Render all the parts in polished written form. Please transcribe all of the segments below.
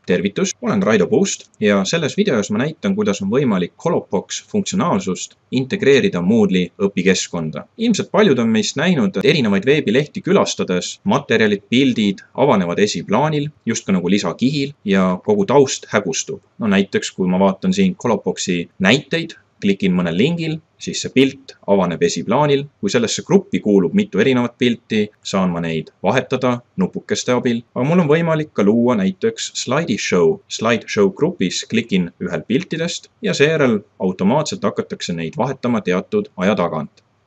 Tervitus, olen Raido Puust ja selles videos ma näitan, kuidas on võimalik Colobox funktsionaalsust integreerida Moodle'i õpikeskkonda. Ilmselt paljud on meist näinud erinevaid veebilehti külastades materjalid, pildid avanevad esiplaanil, just ka nagu lisakihil ja kogu taust hägustub. No näiteks, kui ma vaatan siin Coloboxi näiteid, klikin mõnel lingil, siis see pilt avaneb esiplaanil. Kui sellesse gruppi kuulub mitu erinevat pilti, saan ma neid vahetada nupukeste abil. Aga mul on võimalik ka luua näiteks slideshow. Slideshow grupis klikin ühel piltidest ja seejärel automaatselt hakatakse neid vahetama teatud aja tagant.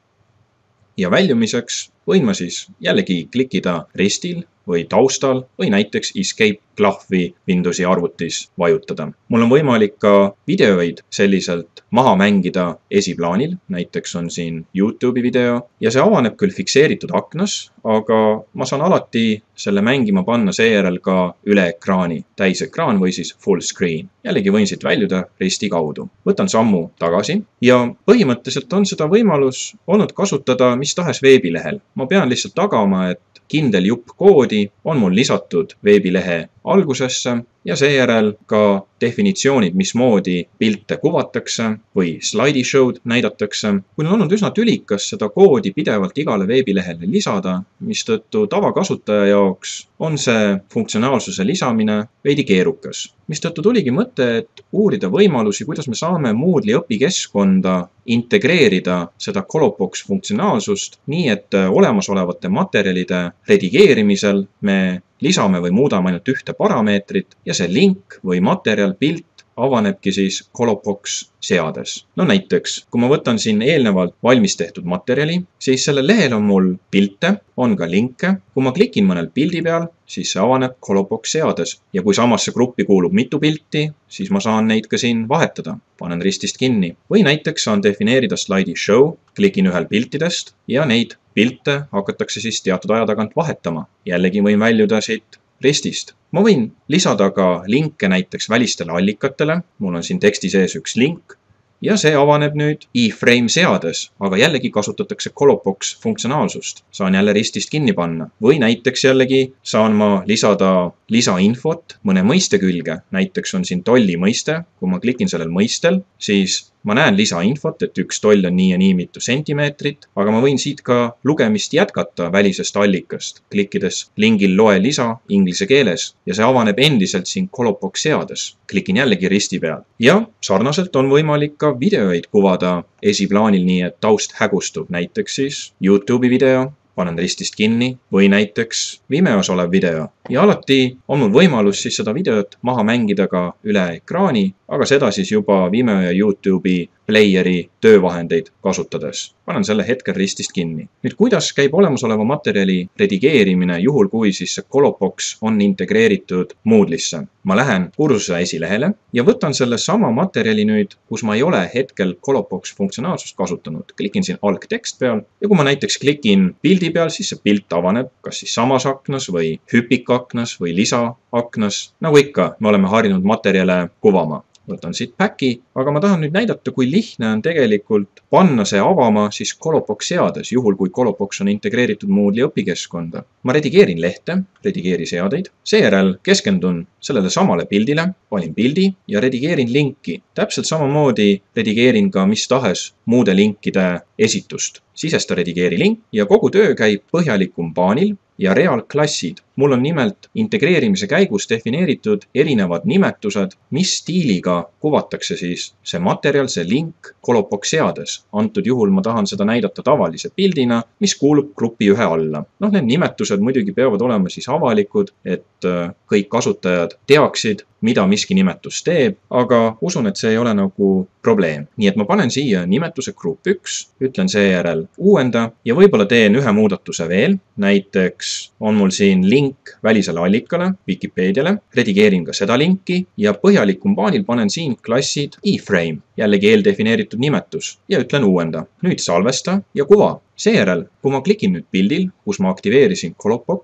Ja väljumiseks võin ma siis jällegi klikkida ristil või taustal või näiteks Escape klahvi Windowsi arvutis vajutada. Mul on võimalik ka videoid selliselt maha mängida esiplaanil, näiteks on siin YouTube'i video ja see avaneb küll fikseeritud aknas, aga ma saan alati selle mängima panna seejärel ka üle ekraani, täisekraan või siis full screen. Jällegi võin siit väljuda risti kaudu. Võtan sammu tagasi ja põhimõtteliselt on seda võimalus olnud kasutada mis tahes veebilehel. Ma pean lihtsalt tagama, et kindel jupp koodi on mul lisatud veebilehe algusesse ja seejärel ka definitsioonid, mismoodi pilte kuvatakse või slideshow'd näidatakse. Kui on olnud üsna tülikas seda koodi pidevalt igale veebilehele lisada, mistõttu tavakasutaja jaoks on see funktsionaalsuse lisamine veidi keerukas. Mistõttu tuligi mõte, et uurida võimalusi, kuidas me saame Moodle'i õpikeskkonda integreerida seda Colobox funktsionaalsust nii, et olemasolevate materjalide redigeerimisel me lisame või muudame ainult ühte parameetrit ja see link või materjal, pilt avanebki siis Colobox seades. No näiteks, kui ma võtan siin eelnevalt valmis tehtud materjali, siis sellel lehel on mul pilte, on ka linke. Kui ma klikin mõnel pildi peal, siis see avaneb Colobox seades. Ja kui samasse gruppi kuulub mitu pilti, siis ma saan neid ka siin vahetada. Panen ristist kinni. Või näiteks saan defineerida slideshow, klikin ühel piltidest ja neid pilte hakatakse siis teatud aja tagant vahetama. Jällegi võin väljuda siit ristist. Ma võin lisada ka linke näiteks välistele allikatele. Mul on siin teksti sees üks link ja see avaneb nüüd iframe seades, aga jällegi kasutatakse Colobox funktsionaalsust. Saan jälle ristist kinni panna. Või näiteks jällegi saan ma lisada lisainfot mõne mõiste külge. Näiteks on siin tolli mõiste. Kui ma klikin sellel mõistel, siis ma näen lisainfot, et üks toll on nii ja nii mitu sentimeetrit, aga ma võin siit ka lugemist jätkata välisest allikast, klikkides lingil loe lisa inglise keeles ja see avaneb endiselt siin Colobox seades. Klikin jällegi risti peal. Ja sarnaselt on võimalik ka videoid kuvada esiplaanil nii, et taust hägustub, näiteks siis YouTube'i video, panen ristist kinni või näiteks Vimeos olev video. Ja alati on mul võimalus siis seda videot maha mängida ka üle ekraani, aga seda siis juba Vimeo ja YouTube'i playeri töövahendeid kasutades. Panen selle hetkel ristist kinni. Nüüd, kuidas käib olemasoleva materjali redigeerimine juhul, kui siis see Colobox on integreeritud Moodle'isse? Ma lähen kursuse esilehele ja võtan selle sama materjali nüüd, kus ma ei ole hetkel Colobox funktsionaalsust kasutanud. Klikin siin algtekst peal ja kui ma näiteks klikin pildi peal, siis see pilt avaneb kas siis samas aknas või hüpikaknas või lisaaknas. Nagu ikka, me oleme harjunud materjale kuvama. Võtan siit back'i, aga ma tahan nüüd näidata, kui lihtne on tegelikult panna see avama siis Colobox seades, juhul kui Colobox on integreeritud Moodle'i õpikeskkonda. Ma redigeerin lehte, redigeeri seadeid, seejärel keskendun sellele samale pildile, valin pildi ja redigeerin linki. Täpselt samamoodi redigeerin ka mis tahes muude linkide esitust. Sisesta redigeeri link ja kogu töö käib põhjalikum baanil ja reaalklassid. Mul on nimelt integreerimise käigus defineeritud erinevad nimetused, mis stiiliga kuvatakse siis see materjal, see link Colobox seades. Antud juhul ma tahan seda näidata tavalise pildina, mis kuulub grupi ühe alla. Need nimetused muidugi peavad olema siis avalikud, et kõik kasutajad teaksid, mida miski nimetus teeb, aga usun, et see ei ole nagu probleem. Nii et ma panen siia nimetuse grupp 1, ütlen seejärel uuenda ja võib-olla teen ühe muudatuse veel. Näiteks on mul siin link välisele allikale, Wikipeediale, redigeerin ka seda linki ja põhjalikum baanil panen siin klassid iframe, jällegi eeldefineeritud nimetus ja ütlen uuenda. Nüüd salvesta ja kuva. Seejärel, kui ma klikin nüüd pildil, kus ma aktiveerisin Colobox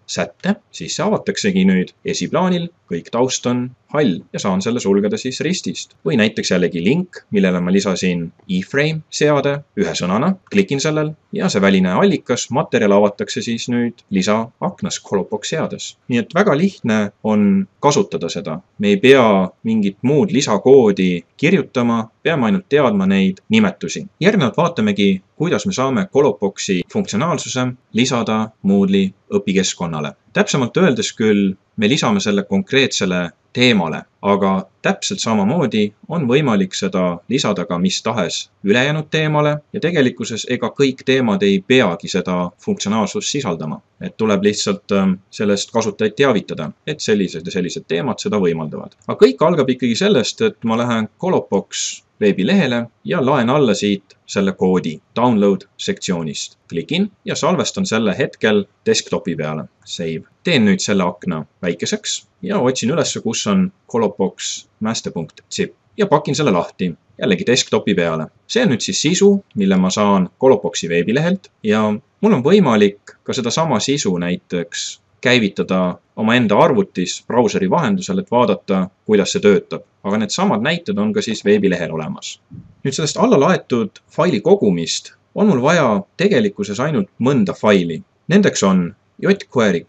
sätte, siis see avataksegi nüüd esiplaanil, kõik taust on hall ja saan selle sulgeda siis ristist. Või näiteks jällegi link, millele ma lisasin iframe seade ühe sõnana, klikin sellel ja see väline allikas, materjal avatakse siis nüüd lisaaknas Colobox seades. Nii et väga lihtne on kasutada seda. Me ei pea mingit muud lisakoodi kirjutama, peame ainult teadma neid nimetusi. Järgnevalt vaatamegi, kuidas me saame Coloboxi funktsionaalsuse lisada Moodle'i õpikeskkonnale. Täpsemalt öeldes küll me lisame selle konkreetsele teemale, aga täpselt samamoodi on võimalik seda lisada ka mis tahes ülejäänud teemale ja tegelikkuses ega kõik teemad ei peagi seda funktsionaalsust sisaldama. Et tuleb lihtsalt sellest kasutajaid teavitada, et sellised ja sellised teemad seda võimaldavad. Aga kõik algab ikkagi sellest, et ma lähen Colobox veebilehele ja laen alla siit selle koodi download sektsioonist. Klikin ja salvestan selle hetkel desktopi peale. Save. Teen nüüd selle akna väikeseks ja otsin üles, kus on Colobox master.zip ja pakin selle lahti jällegi desktopi peale. See on nüüd siis sisu, mille ma saan Coloboxi veebilehelt ja mul on võimalik ka sedasama sisu näiteks käivitada oma enda arvutis brauseri vahendusel, et vaadata, kuidas see töötab. Aga need samad näited on ka siis veebilehel olemas. Nüüd sellest alla laetud faili kogumist on mul vaja tegelikkuses ainult mõnda faili. Nendeks on jQuery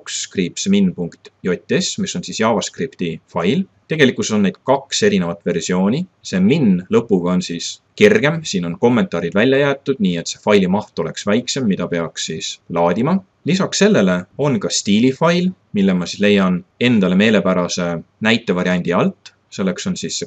colobox-min.js, mis on siis JavaScripti fail. Tegelikkuses on neid 2 erinevat versiooni. See min lõpuga on siis kergem, siin on kommentaarid välja jäetud, nii et see faili maht oleks väiksem, mida peaks siis laadima. Lisaks sellele on ka stiilifail, mille ma siis leian endale meelepärase näitevariandi alt. Selleks on siis see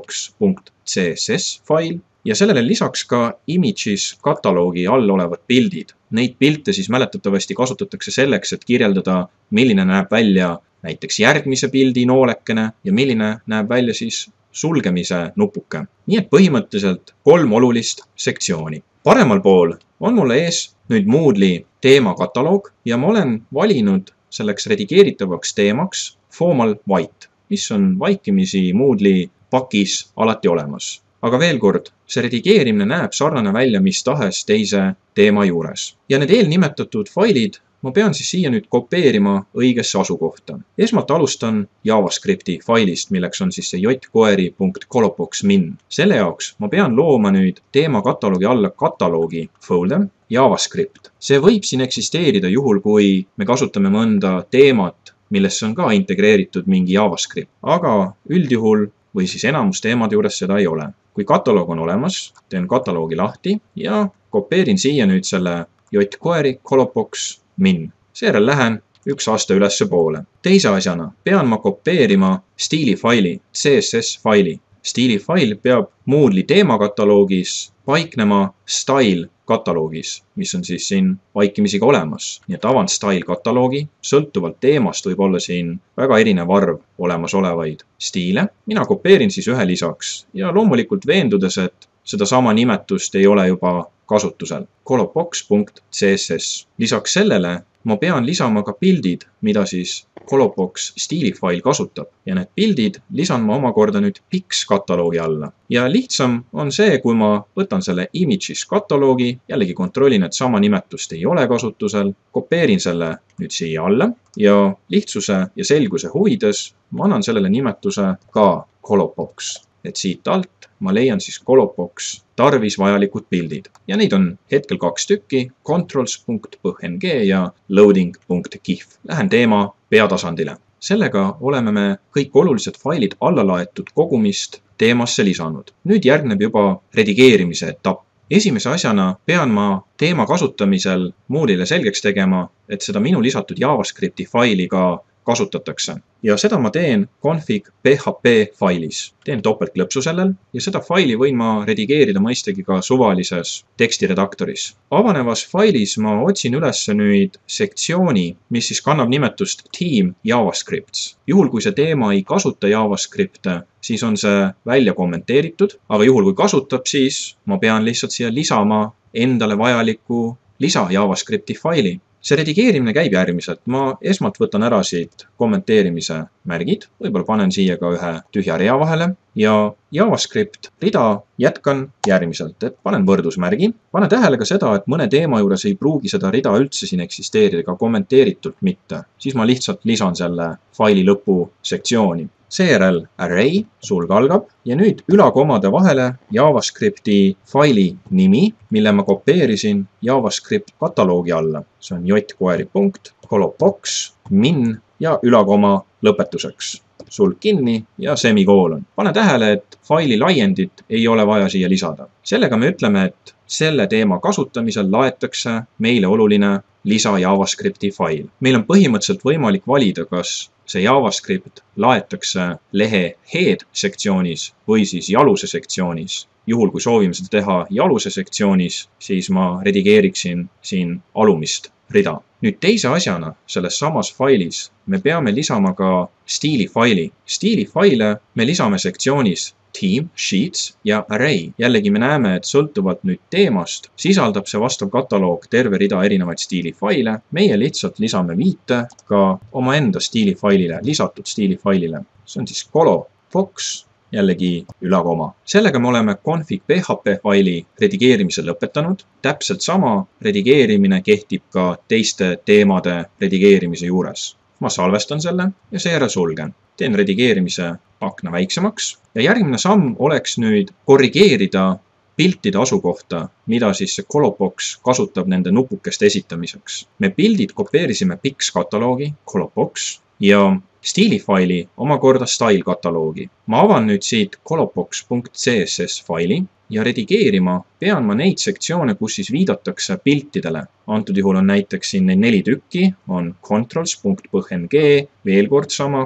colobox.css fail ja sellele lisaks ka images kataloogi all olevad pildid. Neid pilte siis mäletatavasti kasutatakse selleks, et kirjeldada, milline näeb välja näiteks järgmise pildi noolekene ja milline näeb välja siis sulgemise nupuke. Nii et põhimõtteliselt 3 olulist sektsiooni. Paremal pool on mul ees nüüd Moodle'i teemakataloog ja ma olen valinud selleks redigeeritavaks teemaks Formal White, mis on vaikimisi Moodle'i pakis alati olemas. Aga veel kord, see redigeerimine näeb sarnane välja mis tahes teise teema juures. Ja need eelnimetatud failid ma pean siis siia nüüd kopeerima õigesse asukohta. Esmalt alustan JavaScripti failist, milleks on siis see jQuery.colobox.min. Selle jaoks ma pean looma nüüd teemakatalogi alla kataloogi folder JavaScript. See võib siin eksisteerida juhul, kui me kasutame mõnda teemat, millesse on ka integreeritud mingi JavaScript. Aga üldjuhul või siis enamus teemade juures seda ei ole. Kui kataloog on olemas, teen kataloogi lahti ja kopeerin siia nüüd selle jQuery colobox.min. Seejärel lähen 1 aste ülesse poole. Teise asjana pean ma kopeerima stiilifaili, CSS faili. Stiilifail peab Moodle'i teemakataloogis paiknema style kataloogis, mis on siis siin vaikimisi ka olemas. Nii et avan style kataloogi, sõltuvalt teemast võib olla siin väga erinev arv olemasolevaid stiile. Mina kopeerin siis ühe lisaks ja loomulikult veendudes, et sedasama nimetust ei ole juba kasutusel. Colobox.css. Lisaks sellele ma pean lisama ka pildid, mida siis Colobox stiilifail kasutab. Ja need pildid lisan ma omakorda nüüd Pics kataloogi alla. Ja lihtsam on see, kui ma võtan selle images kataloogi, jällegi kontrollin, et sama nimetust ei ole kasutusel, kopeerin selle nüüd siia alla ja lihtsuse ja selguse huvides ma annan sellele nimetuse ka Colobox. Et siit alt ma leian siis Colobox tarvis vajalikud pildid. Ja neid on hetkel 2 tükki, controls.png ja loading.gif. Lähen teema peatasandile. Sellega oleme me kõik olulised failid alla laetud kogumist teemasse lisanud. Nüüd järgneb juba redigeerimise etapp. Esimese asjana pean ma teema kasutamisel Moodle'ile selgeks tegema, et seda minu lisatud JavaScripti faili ka kasutatakse. Ja seda ma teen config php failis. Teen topeltklõpsu sellel ja seda faili võin ma redigeerida mõistagi ka suvalises tekstiredaktoris. Avanevas failis ma otsin üles nüüd sektsiooni, mis siis kannab nimetust Team JavaScripts. Juhul, kui see teema ei kasuta JavaScripte, siis on see välja kommenteeritud, aga juhul, kui kasutab, siis ma pean lihtsalt siia lisama endale vajaliku lisa JavaScripti faili. see redigeerimine käib järgmiselt. Ma esmalt võtan ära siit kommenteerimise märgid, võib-olla panen siia ka ühe tühja rea vahele ja JavaScript rida jätkan järgmiselt, et panen võrdusmärgi. Pane tähele ka seda, et mõne teema juures ei pruugi seda rida üldse siin eksisteerida, ka kommenteeritult mitte. Siis ma lihtsalt lisan selle faili lõpu sektsiooni. Seejärel array, sulg algab ja nüüd ülakomade vahele JavaScripti faili nimi, mille ma kopeerisin JavaScript kataloogi alla. See on jquery.colobbox min ja ülakoma lõpetuseks. Sulg kinni ja semikoolon. Pane tähele, et faili laiendit ei ole vaja siia lisada. Sellega me ütleme, et selle teema kasutamisel laetakse meile oluline lisa JavaScripti fail. Meil on põhimõtteliselt võimalik valida, kas see JavaScript laetakse lehe head sektsioonis või siis jaluse sektsioonis. Juhul, kui soovime seda teha jaluse sektsioonis, siis ma redigeeriksin siin alumist rida. Nüüd teise asjana selles samas failis me peame lisama ka stiilifaili. Stiilifaile me lisame sektsioonis Team, Sheets ja Array. Jällegi me näeme, et sõltuvalt nüüd teemast sisaldab see vastav kataloog terve rida erinevaid stiilifaile. Meie lihtsalt lisame viite ka omaenda stiilifailile, lisatud stiilifailile. See on siis colobbox, jällegi ülakoma. Sellega me oleme config.php faili redigeerimise lõpetanud. Täpselt sama redigeerimine kehtib ka teiste teemade redigeerimise juures. Ma salvestan selle ja seejärel sulgen. Teen redigeerimise akna väiksemaks ja järgmine samm oleks nüüd korrigeerida piltide asukohta, mida siis see Colobbox kasutab nende nupukeste esitamiseks. Me pildid kopeerisime Pix kataloogi, Colobbox ja stiilifaili omakorda style kataloogi. Ma avan nüüd siit colobbox.css faili ja redigeerima pean ma neid sektsioone, kus siis viidatakse piltidele. Antud juhul on näiteks siin neid 4 tükki, on controls.png, veel kord sama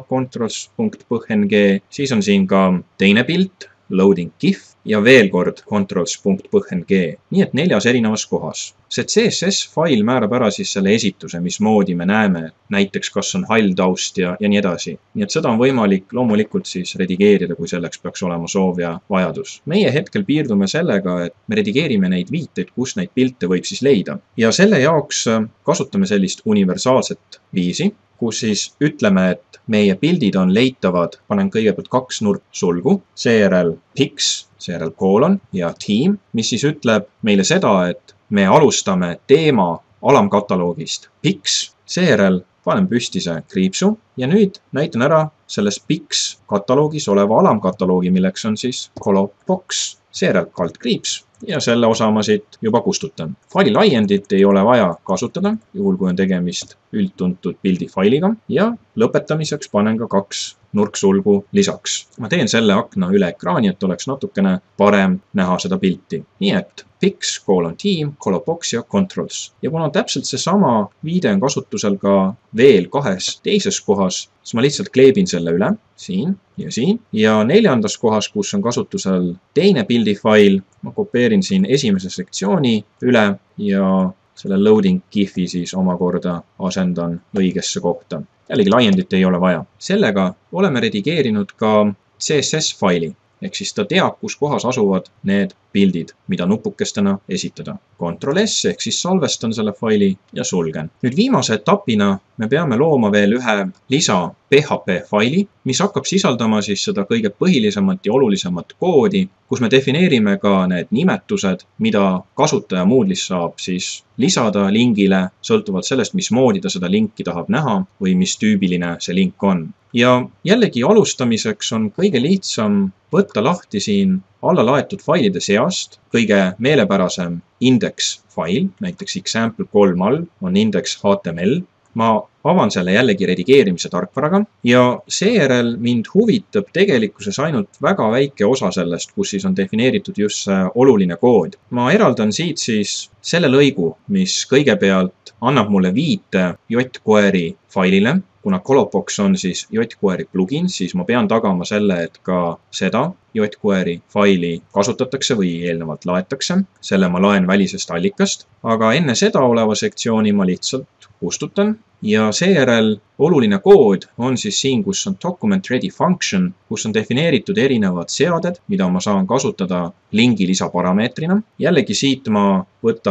controls.png, siis on siin ka teine pilt, loading GIF ja veel kord controls.png, nii et 4 erinevas kohas. See CSS fail määrab ära siis selle esituse, mismoodi me näeme, näiteks kas on hall taust ja nii edasi. Nii et seda on võimalik loomulikult siis redigeerida, kui selleks peaks olema soov ja vajadus. Meie hetkel piirdume sellega, et me redigeerime neid viiteid, kus neid pilte võib siis leida. Ja selle jaoks kasutame sellist universaalset viisi, kus siis ütleme, et meie pildid on leitavad, panen kõigepealt 2 nurksulgu, seejärel Pix, seejärel koolon ja team, mis siis ütleb meile seda, et me alustame teema alamkataloogist Pix, seejärel panen püstise kriipsu ja nüüd näitan ära selles Pix kataloogis oleva alamkataloogi, milleks on siis Colobbox, seejärel kaldkriips ja selle osa ma siit juba kustutan. Faili laiendit ei ole vaja kasutada, juhul kui on tegemist üldtuntud pildifailiga ja lõpetamiseks panen ka 2 nurksulgu lisaks. Ma teen selle akna üle ekraani, et oleks natukene parem näha seda pilti. Nii et Pix, team, Colobbox ja controls. Ja kuna täpselt seesama viide on kasutusel ka veel 2 teises kohas, siis ma lihtsalt kleebin selle üle, siin ja siin. Ja 4. kohas, kus on kasutusel teine pildifail, ma kopeerin siin esimese sektsiooni üle ja selle loading GIF-i siis omakorda asendan õigesse kohta. Jällegi laiendit ei ole vaja. Sellega oleme redigeerinud ka CSS faili, ehk siis ta teab, kus kohas asuvad need pildid, mida nupukestena esitada. Ctrl S ehk siis salvestan selle faili ja sulgen. Nüüd viimase etapina me peame looma veel ühe lisa PHP faili, mis hakkab sisaldama siis seda kõige põhilisemat ja olulisemat koodi, kus me defineerime ka need nimetused, mida kasutaja Moodle'is saab siis lisada lingile, sõltuvalt sellest, mismoodi ta seda linki tahab näha või mis tüübiline see link on. Ja jällegi alustamiseks on kõige lihtsam võtta lahti siin alla laetud failide seast kõige meelepärasem index fail, näiteks example3 all on index HTML. Ma avan selle jällegi redigeerimise tarkvaraga ja seejärel mind huvitab tegelikkuses ainult väga väike osa sellest, kus siis on defineeritud just see oluline kood. Ma eraldan siit siis selle lõigu, mis kõigepealt annab mulle viite jQuery failile. Kuna Colobbox on siis jQuery plugin, siis ma pean tagama selle, et ka seda jQuery faili kasutatakse või eelnevalt laetakse. Selle ma laen välisest allikast, aga enne seda oleva sektsiooni ma lihtsalt kustutan. Ja seejärel oluline kood on siis siin, kus on document ready function, kus on defineeritud erinevad seaded, mida ma saan kasutada lingi lisaparameetrina. Jällegi siit ma võtan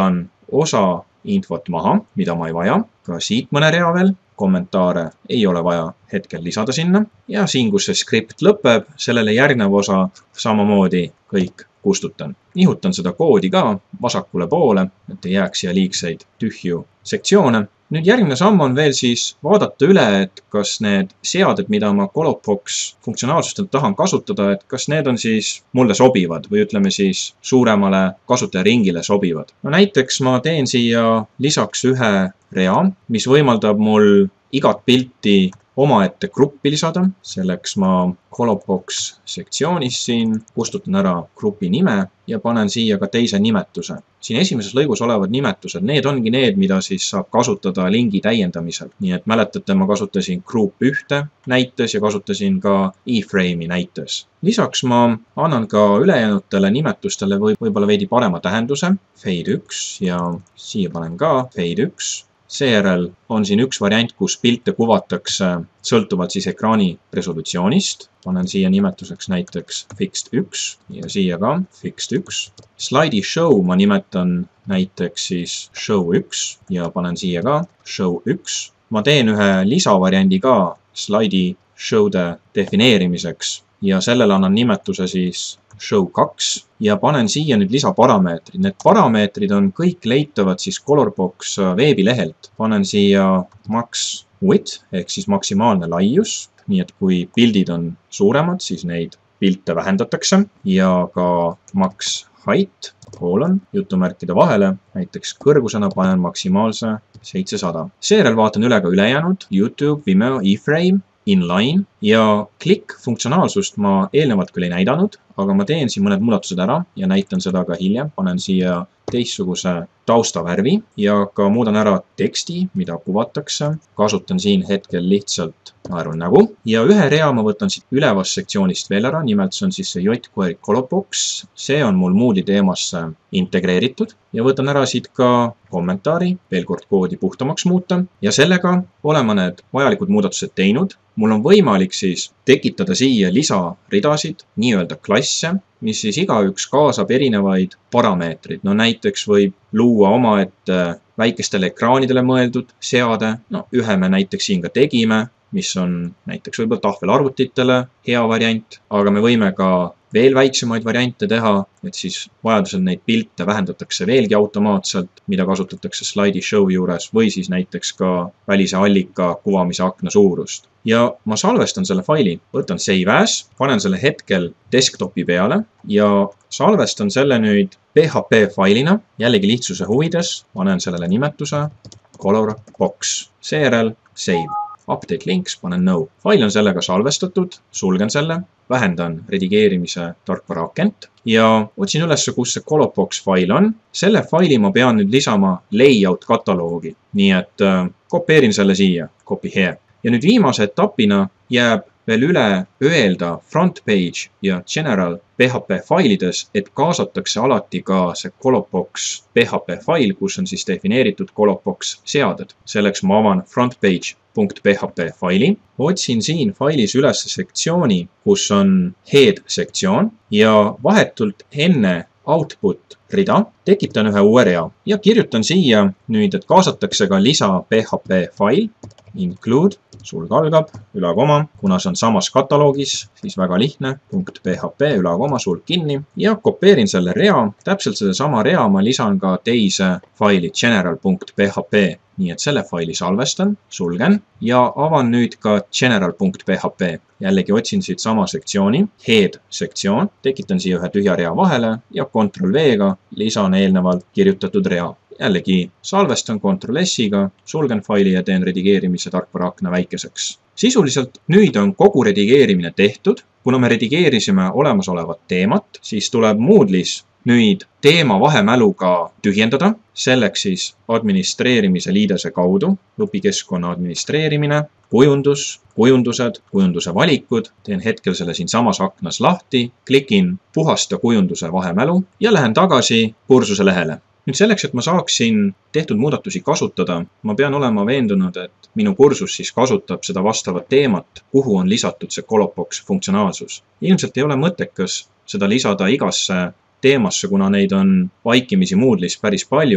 osa infot maha, mida ma ei vaja, ka siit mõne rea veel, kommentaare ei ole vaja hetkel lisada sinna ja siin, kus see skript lõpeb, sellele järgnev osa samamoodi kõik kustutan. Nihutan seda koodi ka vasakule poole, et ei jääks siia liigseid tühju sektsioone. Nüüd järgmine samm on veel siis vaadata üle, et kas need seaded, mida ma Colobox funktsionaalsustelt tahan kasutada, et kas need on siis mulle sobivad või ütleme siis suuremale kasutajaringile sobivad. No näiteks ma teen siia lisaks ühe rea, mis võimaldab mul igat pilti omaette gruppi lisada. Selleks ma Colobox sektsioonis siin kustutan ära grupi nime ja panen siia ka teise nimetuse. Siin esimeses lõigus olevad nimetused, need ongi need, mida siis saab kasutada lingi täiendamisel. Nii et mäletate, ma kasutasin group 1 näites ja kasutasin ka iframe'i näites. Lisaks ma annan ka ülejäänutele nimetustele võib-olla veidi parema tähenduse. Fade 1 ja siia panen ka Fade 1. Seejärel on siin üks variant, kus pilte kuvatakse sõltuvalt siis ekraani resolutsioonist. Panen siia nimetuseks näiteks Fixed 1 ja siia ka Fixed 1. Slide show ma nimetan näiteks siis Show 1 ja panen siia ka Show 1. Ma teen ühe lisavariandi ka slide show'de defineerimiseks ja sellele annan nimetuse siis Show 2 ja panen siia nüüd lisaparameetrid. Need parameetrid on kõik leitavad siis Colobox veebilehelt. Panen siia max width ehk siis maksimaalne laius, nii et kui pildid on suuremad, siis neid pilte vähendatakse ja ka max height, jutumärkide vahele, näiteks kõrgusena panen maksimaalse 700. Seejärel vaatan üle ka ülejäänud YouTube, Vimeo, iframe, inline ja click funktsionaalsust ma eelnevalt küll ei näidanud, aga ma teen siin mõned muudatused ära ja näitan seda ka hiljem. Panen siia teistsuguse taustavärvi ja ka muudan ära teksti, mida kuvatakse. Kasutan siin hetkel lihtsalt naerun nägu ja ühe rea ma võtan siit ülevast sektsioonist veel ära, nimelt see on siis see jQuery Colobox. See on mul Moodle'i teemasse integreeritud ja võtan ära siit ka kommentaari, veel kord koodi puhtamaks muuta ja sellega olema need vajalikud muudatused teinud. Mul on võimalik siis tekitada siia lisaridasid, nii-öelda klasse, mis siis igaüks kaasab erinevaid parameetrid. No näiteks võib luua omaette väikestele ekraanidele mõeldud seade. No ühe me näiteks siin ka tegime, mis on näiteks võib-olla tahvelarvutitele hea variant, aga me võime ka veel väiksemaid variante teha, et siis vajadusel neid pilte vähendatakse veelgi automaatselt, mida kasutatakse slide show juures või siis näiteks ka välise allika kuvamise akna suurust. Ja ma salvestan selle faili, võtan save as, panen selle hetkel desktopi peale ja salvestan selle nüüd PHP failina, jällegi lihtsuse huvides, panen sellele nimetuse Colobox, seejärel save. Update links, panen no. Fail on sellega salvestatud, sulgen selle, vähendan redigeerimise tarkvara akent ja otsin üles, kus see Colobox fail on. Selle faili ma pean nüüd lisama layout kataloogi, nii et kopeerin selle siia, copy here. Ja nüüd viimase etapina jääb veel üle öelda front page ja general PHP failides, et kaasatakse alati ka see Colobox PHP fail, kus on siis defineeritud Colobox seaded. Selleks ma avan frontpage.php faili, otsin siin failis üles sektsiooni, kus on head sektsioon ja vahetult enne output rida tekitan ühe uue rea ja kirjutan siia nüüd, et kaasatakse ka lisa PHP fail, include, sulg algab, ülakoma, kuna see on samas kataloogis, siis väga lihtne, .php, ülakoma, sulg kinni ja kopeerin selle rea, täpselt selle sama rea ma lisan ka teise faili general.php, nii et selle faili salvestan, sulgen ja avan nüüd ka general.php. Jällegi otsin siit sama sektsiooni, head sektsioon, tekitan siia ühe tühja rea vahele ja Ctrl-V-ga lisan eelnevalt kirjutatud rea. Jällegi salvestan Ctrl-S-iga, sulgen faili ja teen redigeerimise tarkvara akna väikeseks. Sisuliselt nüüd on kogu redigeerimine tehtud. Kuna me redigeerisime olemasolevat teemat, siis tuleb Moodle'is nüüd teema vahemäluga tühjendada. Selleks siis administreerimise liidese kaudu, õpikeskkonna administreerimine, kujundus, kujundused, kujunduse valikud. Teen hetkel selle siin samas aknas lahti, klikin puhasta kujunduse vahemälu ja lähen tagasi kursuse lehele. Nüüd selleks, et ma saaksin tehtud muudatusi kasutada, ma pean olema veendunud, et minu kursus siis kasutab seda vastavat teemat, kuhu on lisatud see Colobox funktsionaalsus. Ilmselt ei ole mõttekas seda lisada igasse teemasse, kuna neid on vaikimisi Moodle'is päris palju,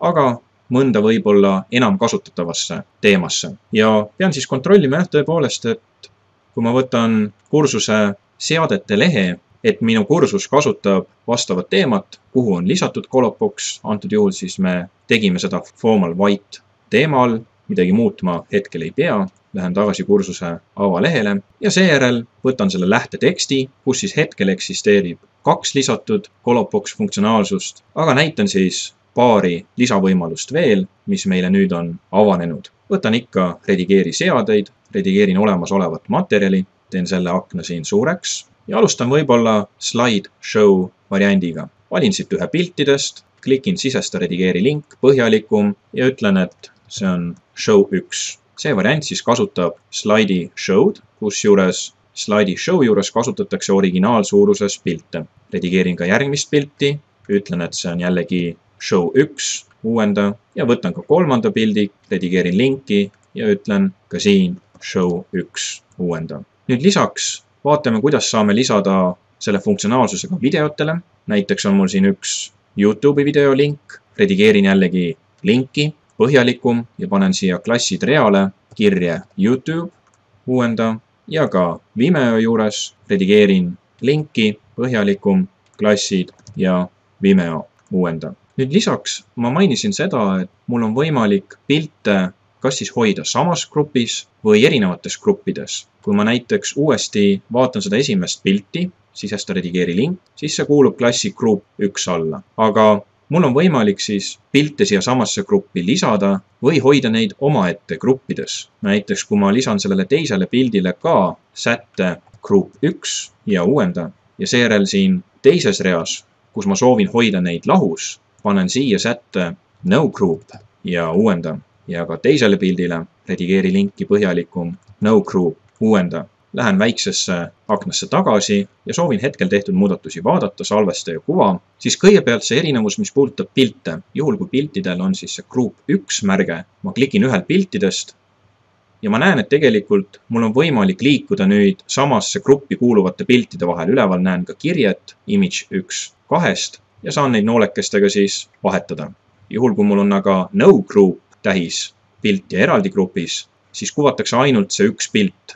aga mõnda võib-olla enam kasutatavasse teemasse. Ja pean siis kontrollima tõepoolest, et kui ma võtan kursuse seadete lehe, et minu kursus kasutab vastavat teemat, kuhu on lisatud Colobox. Antud juhul siis me tegime seda Formal White teema all, midagi muutma hetkel ei pea. Lähen tagasi kursuse avalehele ja seejärel võtan selle lähteteksti, kus siis hetkel eksisteerib 2 lisatud Colobox funktsionaalsust, aga näitan siis paari lisavõimalust veel, mis meile nüüd on avanenud. Võtan ikka redigeeri seadeid, redigeerin olemasolevat materjali, teen selle akna siin suureks ja alustan võib-olla slideshow variandiga. Valin siit ühe piltidest, klikin sisesta redigeeri link, põhjalikum ja ütlen, et see on show 1. See variant siis kasutab slaidi show'd, kusjuures slaidi show juures kasutatakse originaalsuuruses pilte. Redigeerin ka järgmist pilti, ütlen, et see on jällegi show 1, uuenda ja võtan ka 3. pildi, redigeerin linki ja ütlen ka siin show 1, uuenda. Nüüd lisaks vaatame, kuidas saame lisada selle funktsionaalsusega videotele. Näiteks on mul siin üks YouTube'i videolink, redigeerin jällegi linki, põhjalikum ja panen siia klassid reale kirje YouTube, uuenda ja ka Vimeo juures redigeerin linki, põhjalikum, klassid ja Vimeo, uuenda. Nüüd lisaks ma mainisin seda, et mul on võimalik pilte kas siis hoida samas grupis või erinevates gruppides. Kui ma näiteks uuesti vaatan seda esimest pilti, sisesta redigeeri link, siis see kuulub klassi group 1 alla. Aga mul on võimalik siis pilte siia samasse gruppi lisada või hoida neid omaette gruppides. Näiteks kui ma lisan sellele teisele pildile ka sätte group 1 ja uuenda ja seejärel siin teises reas, kus ma soovin hoida neid lahus, panen siia sätte no group ja uuenda ja ka teisele pildile redigeeri linki põhjalikum no group, uuenda. Lähen väiksesse aknasse tagasi ja soovin hetkel tehtud muudatusi vaadata, salvesta ja kuva, siis kõigepealt see erinevus, mis puudutab pilte. Juhul kui piltidel on siis see group 1 märge, ma klikin ühelt piltidest ja ma näen, et tegelikult mul on võimalik liikuda nüüd samasse gruppi kuuluvate piltide vahel. Üleval näen ka kirjet image 1 2 ja saan neid noolekestega siis vahetada. Juhul kui mul on aga no group tähis pilt ja eraldi grupis, siis kuvatakse ainult see üks pilt.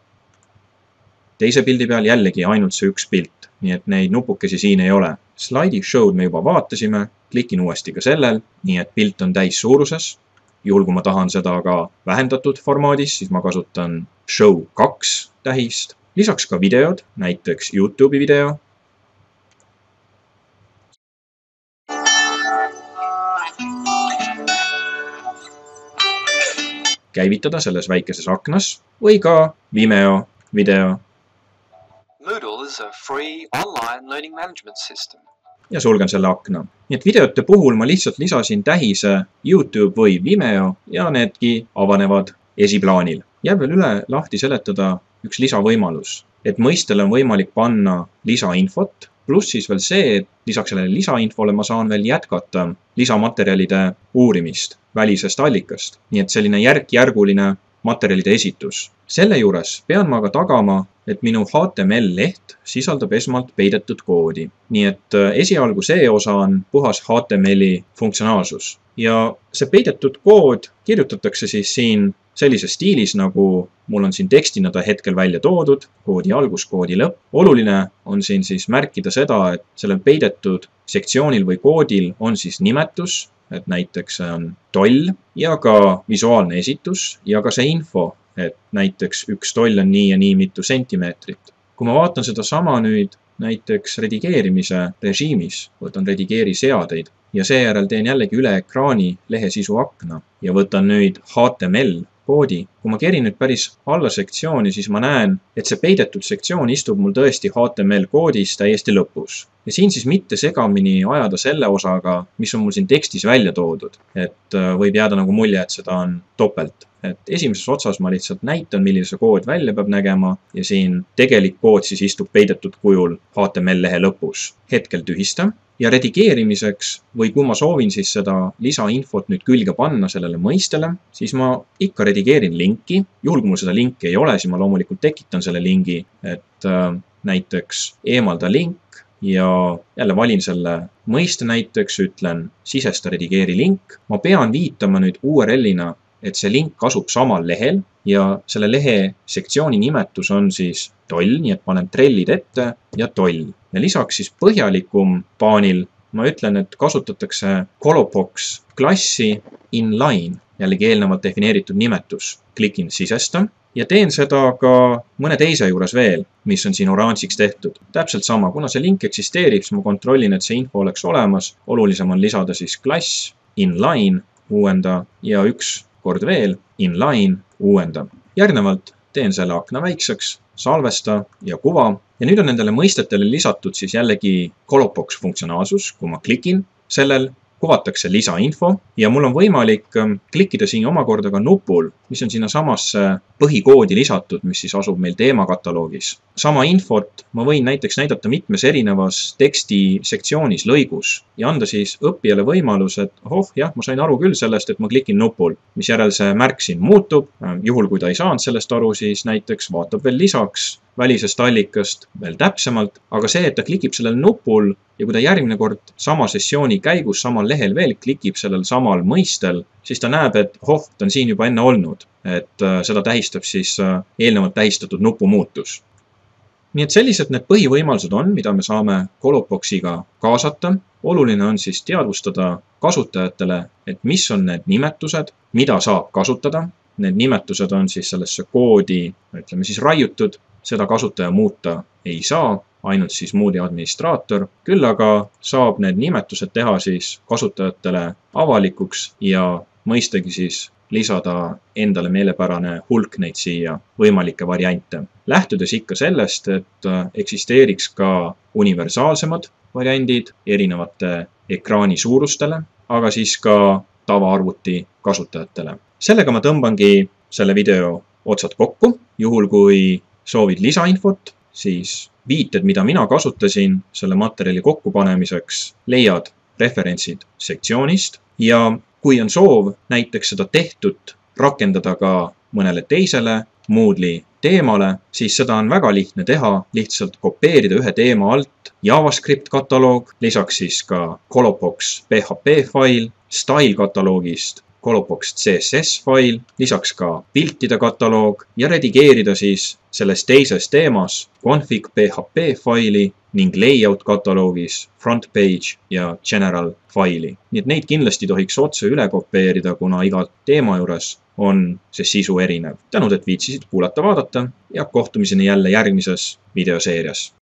Teise pildi peal jällegi ainult see üks pilt, nii et neid nupukesi siin ei ole. Slaidi show'd me juba vaatasime, klikin uuesti ka sellel, nii et pilt on täis suuruses. Juhul kui ma tahan seda ka vähendatud formaadis, siis ma kasutan show 2 tähist. Lisaks ka videod, näiteks YouTube'i video. Käivitada selles väikeses aknas või ka Vimeo video. Moodle is a free online learning management system. Ja sulgen selle akna. Nii et videote puhul ma lihtsalt lisasin tähise YouTube või Vimeo ja needki avanevad esiplaanil. Jääb veel üle lahti seletada üks lisavõimalus, et mõistele on võimalik panna lisainfot, pluss siis veel see, et lisaks sellele lisainfole ma saan veel jätkata lisamaterjalide uurimist välisest allikast. Nii et selline järk-järguline materjalide esitus. Selle juures pean ma ka tagama, et minu HTML-leht sisaldab esmalt peidetud koodi. Nii et esialgu see osa on puhas HTML-i funktsionaalsus. Ja see peidetud kood kirjutatakse siis siin sellises stiilis, nagu mul on siin tekstina ta hetkel välja toodud, koodi algus, koodi lõpp. Oluline on siin siis märkida seda, et sellel peidetud sektsioonil või koodil on siis nimetus, et näiteks see on toll ja ka visuaalne esitus ja ka see info, et näiteks üks toll on nii ja nii mitu sentimeetrit. Kui ma vaatan seda sama nüüd näiteks redigeerimise režiimis, võtan redigeeri seadeid ja seejärel teen jällegi üle ekraani lehe sisu akna ja võtan nüüd HTML koodi. Kui ma kerin nüüd päris alla sektsiooni, siis ma näen, et see peidetud sektsioon istub mul tõesti HTML koodis täiesti lõpus. Ja siin siis mitte segamini ajada selle osaga, mis on mul siin tekstis välja toodud. Et võib jääda nagu mulje, et seda on topelt. Et esimeses otsas ma lihtsalt näitan, millise see kood välja peab nägema ja siin tegelik kood siis istub peidetud kujul HTML lehe lõpus. Hetkel tühistan ja redigeerimiseks või kui ma soovin siis seda lisainfot nüüd külge panna sellele mõistele, siis ma ikka redigeerin linki. Juhul kui mul seda linki ei ole, siis ma loomulikult tekitan selle lingi, et näiteks eemalda link ja jälle valin selle mõiste näiteks, ütlen sisesta redigeeri link. Ma pean viitama nüüd URL-ina, et see link asub samal lehel ja selle lehe sektsiooni nimetus on siis toll, nii et panen trellid ette ja toll. Ja lisaks siis põhjalikum paanil ma ütlen, et kasutatakse Colobox klassi inline, jällegi eelnevalt defineeritud nimetus. Klikin sisesta ja teen seda ka mõne teise juures veel, mis on siin oranžiks tehtud. Täpselt sama, kuna see link eksisteerib, siis ma kontrollin, et see info oleks olemas. Olulisem on lisada siis klass inline, uuenda ja üks kord veel inline, uuenda. Järgnevalt teen selle akna väikseks, salvesta ja kuva. Ja nüüd on nendele mõistetele lisatud siis jällegi Colobox funktsionaalsus. Kui ma klikin sellel, kuvatakse lisainfo ja mul on võimalik klikkida siin omakorda ka nupul, mis on sinna samasse põhikoodi lisatud, mis siis asub meil teemakataloogis. Sama infot ma võin näiteks näidata mitmes erinevas teksti sektsioonis, lõigus ja anda siis õppijale võimalus, et jah, ma sain aru küll sellest, et ma klikin nupul, mis järel see märk siin muutub. Juhul, kui ta ei saanud sellest aru, siis näiteks vaatab veel lisaks välisest allikast veel täpsemalt, aga see, et ta klikib sellel nupul ja kui ta järgmine kord sama sessiooni käigus samal lehel veel klikib sellel samal mõistel, siis ta näeb, et ta on siin juba enne olnud, et seda tähistab siis eelnevalt tähistatud nupumuutus. Nii et sellised need põhivõimalused on, mida me saame Coloboxiga kaasata. Oluline on siis teadvustada kasutajatele, et mis on need nimetused, mida saab kasutada. Need nimetused on siis sellesse koodi, ütleme siis raiutud, seda kasutaja muuta ei saa, ainult siis Moodle administraator. Küll aga saab need nimetused teha siis kasutajatele avalikuks ja mõistagi siis lisada endale meelepärane hulk neid siia võimalikke variante. Lähtudes ikka sellest, et eksisteeriks ka universaalsemad variandid erinevate ekraani suurustele, aga siis ka tavaarvuti kasutajatele. Sellega ma tõmbangi selle video otsad kokku. Juhul, kui soovid lisainfot, siis viited, mida mina kasutasin selle materjali kokkupanemiseks, leiad referentsid sektsioonist ja kui on soov näiteks seda tehtut rakendada ka mõnele teisele Moodle'i teemale, siis seda on väga lihtne teha, lihtsalt kopeerida ühe teema alt JavaScript kataloog, lisaks siis ka Colobox PHP fail, style kataloogist Colobox CSS fail, lisaks ka piltide kataloog ja redigeerida siis selles teises teemas config PHP faili ning layout kataloogis front page ja general faili. Nii et neid kindlasti tohiks otse üle kopeerida, kuna iga teema juures on see sisu erinev. Tänud, et viitsisid kuulata, vaadata ja kohtumiseni jälle järgmises videoseerias.